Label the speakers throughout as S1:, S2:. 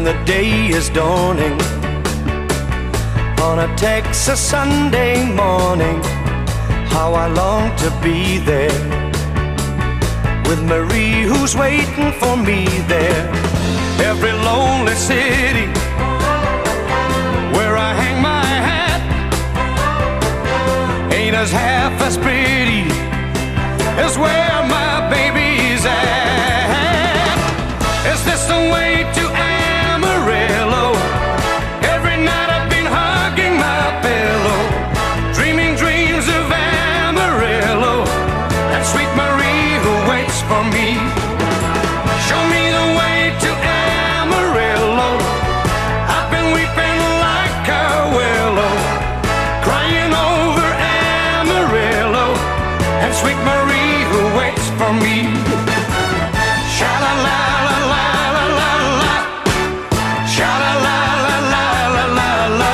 S1: when the day is dawning on a Texas Sunday morning. How I long to be there with Marie, who's waiting for me there. Every lonely city where I hang my hat ain't as half as pretty as where my baby's at. Is this the way to Amarillo? Every night I've been hugging my pillow, dreaming dreams of Amarillo and sweet Marie who waits for me. Show me the way to Amarillo. I've been weeping like a willow, crying over Amarillo and sweet Marie who waits for me. Sha-la-la-la-la-la-la-la, sha-la-la-la-la-la-la,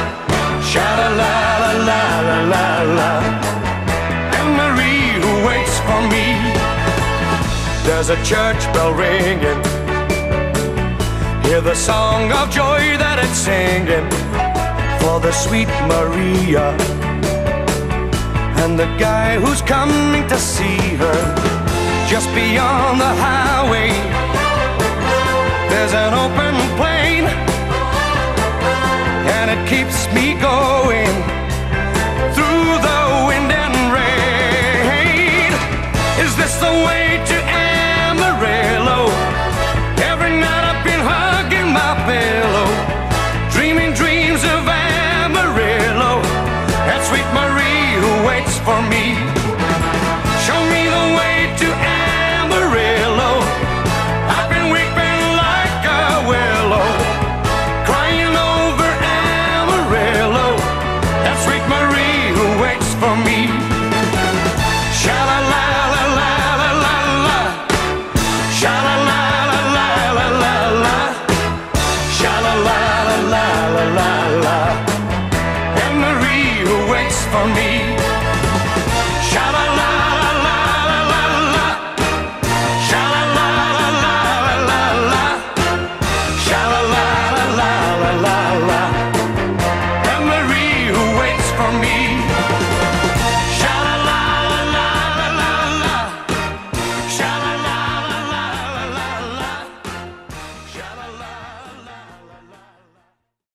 S1: sha-la-la-la-la-la-la, and Marie who waits for me. There's a church bell ringing, hear the song of joy that it's singing for the sweet Maria and the guy who's coming to see her. Just beyond the highway there's an open plain, and it keeps me going through the wind and rain. Is this the way to Amarillo? Every night I've been hugging my pillow, dreaming dreams of Amarillo and sweet Marie who waits for me.